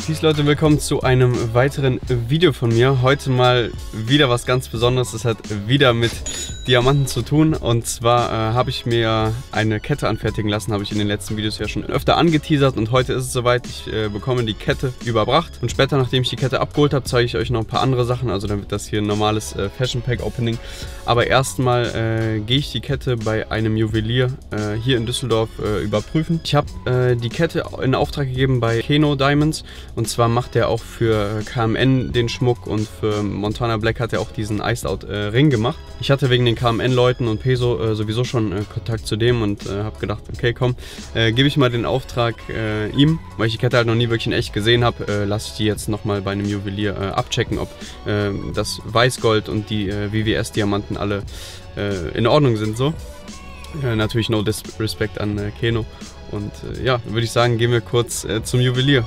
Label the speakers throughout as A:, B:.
A: Peace Leute, willkommen zu einem weiteren Video von mir. Heute mal wieder was ganz Besonderes. Es hat wieder mit Diamanten zu tun. Und zwar habe ich mir eine Kette anfertigen lassen. Habe ich in den letzten Videos ja schon öfter angeteasert. Und heute ist es soweit. Ich bekomme die Kette überbracht. Und später, nachdem ich die Kette abgeholt habe, zeige ich euch noch ein paar andere Sachen. Also dann wird das hier ein normales Fashion Pack Opening. Aber erstmal gehe ich die Kette bei einem Juwelier hier in Düsseldorf überprüfen. Ich habe die Kette in Auftrag gegeben bei Keno Diamonds. Und zwar macht er auch für KMN den Schmuck und für Montana Black hat er auch diesen Iced Out Ring gemacht. Ich hatte wegen den KMN-Leuten und Peso sowieso schon Kontakt zu dem und habe gedacht, okay komm, gebe ich mal den Auftrag ihm, weil ich die Kette halt noch nie wirklich in echt gesehen habe, lasse ich die jetzt nochmal bei einem Juwelier abchecken, ob das Weißgold und die VVS-Diamanten alle in Ordnung sind so. Natürlich no disrespect an Keno. Und ja, würde ich sagen, gehen wir kurz zum Juwelier.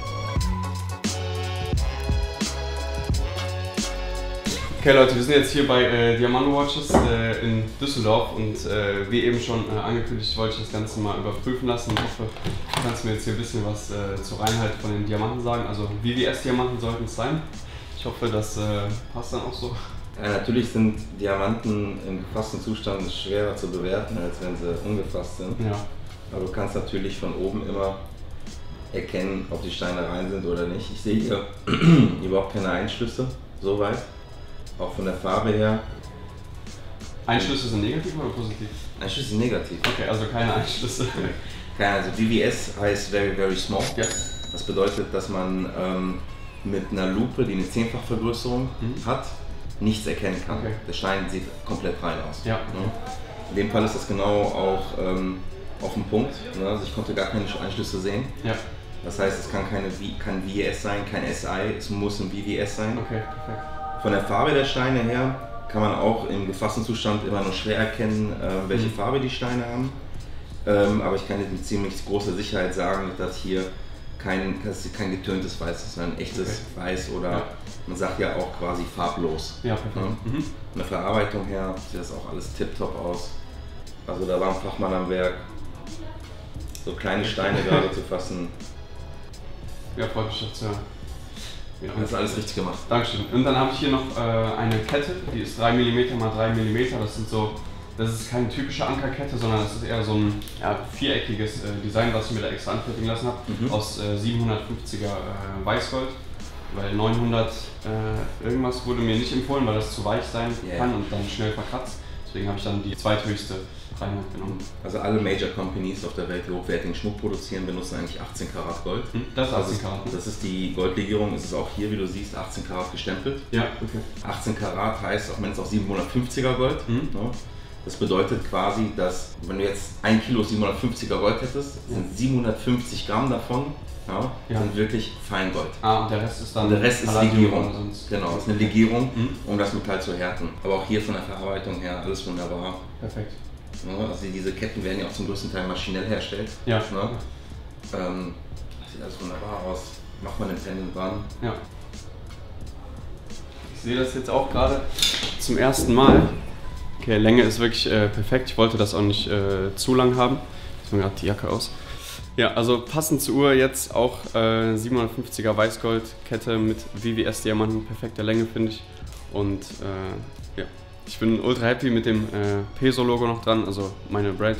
A: Okay Leute, wir sind jetzt hier bei Diamant Watches in Düsseldorf und wie eben schon angekündigt, wollte ich das Ganze mal überprüfen lassen. Ich hoffe, du kannst mir jetzt hier ein bisschen was zur Reinheit von den Diamanten sagen. Also VVS-Diamanten sollten es sein. Ich hoffe, das passt dann auch so.
B: Ja, natürlich sind Diamanten im gefassten Zustand schwerer zu bewerten, als wenn sie ungefasst sind. Ja. Aber du kannst natürlich von oben immer erkennen, ob die Steine rein sind oder nicht. Ich sehe hier überhaupt keine Einschlüsse, soweit. Auch von der Farbe her.
A: Einschlüsse sind negativ oder positiv?
B: Einschlüsse sind negativ.
A: Okay, also keine Einschlüsse.
B: Also VVS heißt very, very small.
A: Ja. Das
B: bedeutet, dass man mit einer Lupe, die eine 10-fach-Vergrößerung hat, nichts erkennen kann. Okay. Der Stein sieht komplett rein aus. Ja. In dem Fall ist das genau auch auf den Punkt. Also ich konnte gar keine Einschlüsse sehen. Ja. Das heißt, es kann kein VVS sein, kein SI, es muss ein VVS sein. Okay, perfekt. Von der Farbe der Steine her kann man auch im gefassten Zustand immer nur schwer erkennen, welche Farbe die Steine haben. Aber ich kann jetzt mit ziemlich großer Sicherheit sagen, dass hier kein getöntes Weiß ist, sondern ein echtes Weiß oder man sagt ja auch quasi farblos. Ja, perfekt. Von der Verarbeitung her sieht das auch alles tipptopp aus. Also da war ein Fachmann am Werk, so kleine Steine gerade zu fassen.
A: Ja, freut mich das zu hören.
B: Ja, das ist alles richtig gemacht.
A: Dankeschön. Und dann habe ich hier noch eine Kette, die ist 3 mm x 3 mm. Das ist keine typische Ankerkette, sondern das ist eher so ein viereckiges Design, was ich mir da extra anfertigen lassen habe, aus 750er Weißgold. Weil 900 irgendwas wurde mir nicht empfohlen, weil das zu weich sein kann und dann schnell verkratzt. Deswegen habe ich dann die zweithöchste Reinheit genommen.
B: Also alle Major Companies auf der Welt, die hochwertigen Schmuck produzieren, benutzen eigentlich 18 Karat Gold.
A: Das ist 18 Karat.
B: Das ist die Goldlegierung, ist es auch hier, wie du siehst, 18 Karat gestempelt. Ja, okay. 18 Karat heißt, auch wenn es auch 750er Gold. Das bedeutet quasi, dass wenn du jetzt 1 Kilo 750er Gold hättest, sind 750 Gramm davon sind wirklich Feingold.
A: Und der Rest ist dann
B: Legierung. Genau, das ist eine Legierung, um das Metall zu härten. Aber auch hier von der Verarbeitung her alles wunderbar. Perfekt. Also diese Ketten werden ja auch zum größten Teil maschinell hergestellt. Ja. Das sieht alles wunderbar aus. Macht man den Pendant dran. Ja.
A: Ich sehe das jetzt auch gerade zum ersten Mal. Okay, Länge ist wirklich perfekt. Ich wollte das auch nicht zu lang haben. Ich mache gerade die Jacke aus. Ja, also passend zur Uhr jetzt auch 750er Weißgoldkette mit VVS-Diamanten, perfekte Länge finde ich. Und ja, ich bin ultra happy mit dem Peso-Logo noch dran, also meine Brand.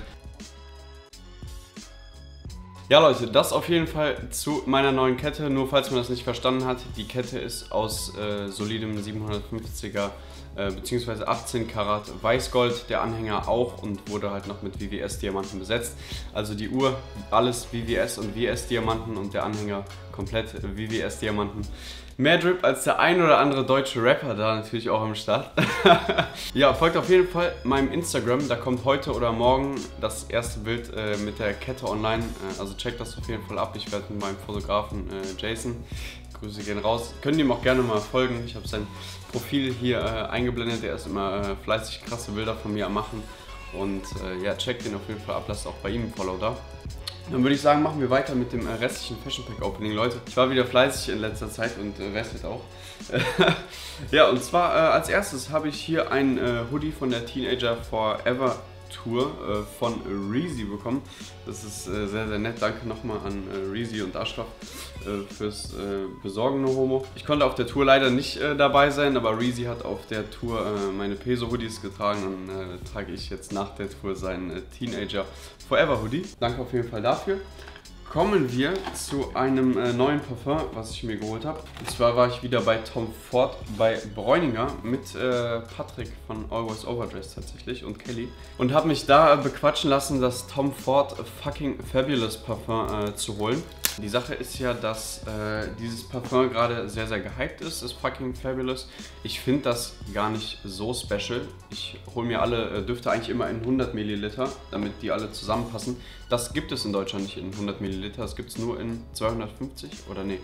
A: Ja Leute, das auf jeden Fall zu meiner neuen Kette, nur falls man das nicht verstanden hat, die Kette ist aus solidem 750er bzw. 18 Karat Weißgold, der Anhänger auch und wurde halt noch mit VVS-Diamanten besetzt. Also die Uhr, alles VVS und VS-Diamanten und der Anhänger komplett VVS-Diamanten. Mehr Drip als der ein oder andere deutsche Rapper da natürlich auch am Start. Ja, folgt auf jeden Fall meinem Instagram, da kommt heute oder morgen das erste Bild mit der Kette online. Also checkt das auf jeden Fall ab, ich werde mit meinem Fotografen Jason, Grüße gehen raus, könnt ihm auch gerne mal folgen. Ich habe sein Profil hier eingeblendet, der ist immer fleißig krasse Bilder von mir am machen. Und ja, checkt den auf jeden Fall ab, lasst auch bei ihm ein Follow da. Dann würde ich sagen, machen wir weiter mit dem restlichen Fashion Pack Opening, Leute. Ich war wieder fleißig in letzter Zeit und wer jetzt auch. Ja, und zwar als erstes habe ich hier ein Hoodie von der Teenager Forever Tour von Reezy bekommen. Das ist sehr, sehr nett. Danke nochmal an Reezy und Ashraf fürs Besorgen, No Homo. Ich konnte auf der Tour leider nicht dabei sein, aber Reezy hat auf der Tour meine Peso-Hoodies getragen und trage ich jetzt nach der Tour seinen Teenager Forever Hoodie. Danke auf jeden Fall dafür. Kommen wir zu einem neuen Parfum, was ich mir geholt habe. Und zwar war ich wieder bei Tom Ford bei Bräuninger mit Patrick von Always Overdressed tatsächlich und Kelly. Und habe mich da bequatschen lassen, das Tom Ford Fucking Fabulous Parfum zu holen. Die Sache ist ja, dass dieses Parfum gerade sehr, sehr gehypt ist, das Fucking Fabulous. Ich finde das gar nicht so special. Ich hole mir alle Düfte eigentlich immer in 100 Milliliter, damit die alle zusammenpassen. Das gibt es in Deutschland nicht in 100 Milliliter, das gibt es nur in 250 oder nee,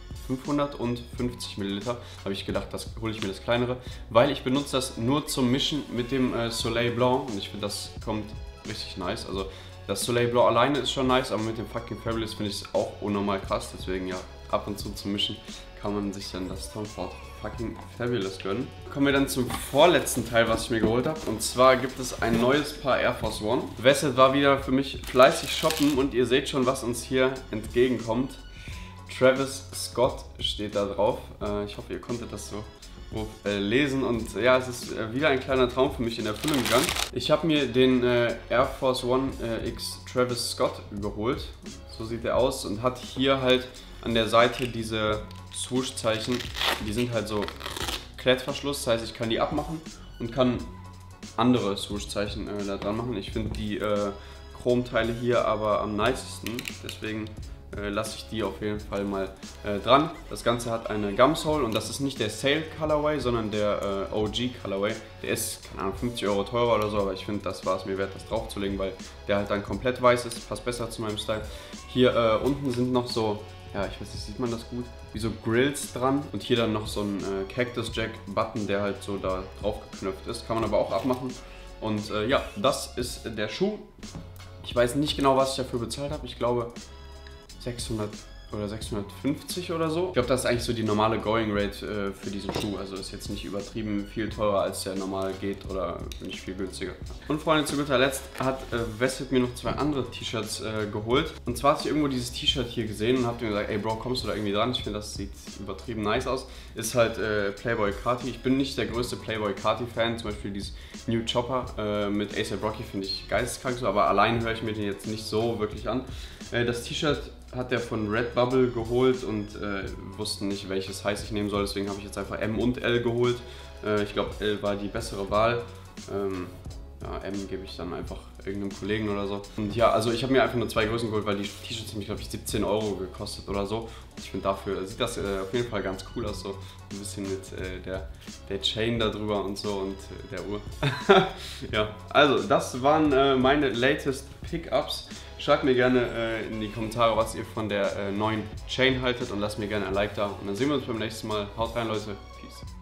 A: 550 Milliliter. Habe ich gedacht, das hole ich mir das kleinere, weil ich benutze das nur zum Mischen mit dem Soleil Blanc und ich finde, das kommt richtig nice. Also das Soleil Blanc alleine ist schon nice, aber mit dem Fucking Fabulous finde ich es auch unnormal krass. Deswegen ja, ab und zu zum Mischen kann man sich dann das Tom Ford Fucking Fabulous gönnen. Kommen wir dann zum vorletzten Teil, was ich mir geholt habe. Und zwar gibt es ein neues Paar Air Force One. Wesset war wieder für mich fleißig shoppen und ihr seht schon, was uns hier entgegenkommt. Travis Scott steht da drauf. Ich hoffe, ihr konntet das so lesen und ja, es ist wieder ein kleiner Traum für mich in Erfüllung gegangen. Ich habe mir den Air Force One X Travis Scott geholt. So sieht er aus und hat hier halt an der Seite diese Swoosh-Zeichen. Die sind halt so Klettverschluss, das heißt, ich kann die abmachen und kann andere Swoosh-Zeichen da dran machen. Ich finde die Chromteile hier aber am nicesten, deswegen lasse ich die auf jeden Fall mal dran. Das Ganze hat eine Gumsole und das ist nicht der Sale Colorway, sondern der OG Colorway. Der ist, keine Ahnung, 50 Euro teurer oder so, aber ich finde, das war es mir wert, das draufzulegen, weil der halt dann komplett weiß ist, passt besser zu meinem Style. Hier unten sind noch so, ja, ich weiß nicht, sieht man das gut? Wie so Grills dran und hier dann noch so ein Cactus Jack Button, der halt so da drauf geknöpft ist. Kann man aber auch abmachen. Und ja, das ist der Schuh. Ich weiß nicht genau, was ich dafür bezahlt habe. Ich glaube 600 oder 650 oder so. Ich glaube, das ist eigentlich so die normale Going Rate für diesen Schuh. Also ist jetzt nicht übertrieben viel teurer, als der normal geht oder nicht viel günstiger. Und Freunde, zu guter Letzt hat Wesset mir noch zwei andere T-Shirts geholt. Und zwar hatte ich irgendwo dieses T-Shirt hier gesehen und habe mir gesagt, ey Bro, kommst du da irgendwie dran? Ich finde, das sieht übertrieben nice aus. Ist halt Playboi Carti. Ich bin nicht der größte Playboi Carti Fan. Zum Beispiel dieses New Chopper mit A$AP Rocky finde ich geisteskrank so, aber allein höre ich mir den jetzt nicht so wirklich an. Das T-Shirt hat der von Redbubble geholt und wussten nicht, welches Size ich nehmen soll, deswegen habe ich jetzt einfach M und L geholt. Ich glaube, L war die bessere Wahl. Ja, M gebe ich dann einfach irgendeinem Kollegen oder so. Und ja, also ich habe mir einfach nur zwei Größen geholt, weil die T-Shirts haben mich, glaube ich, 17 Euro gekostet oder so. Ich finde, dafür sieht das auf jeden Fall ganz cool aus, so ein bisschen mit der Chain da drüber und so und der Uhr. Ja, also das waren meine latest Pickups. Schreibt mir gerne in die Kommentare, was ihr von der neuen Chain haltet und lasst mir gerne ein Like da. Und dann sehen wir uns beim nächsten Mal. Haut rein, Leute. Peace.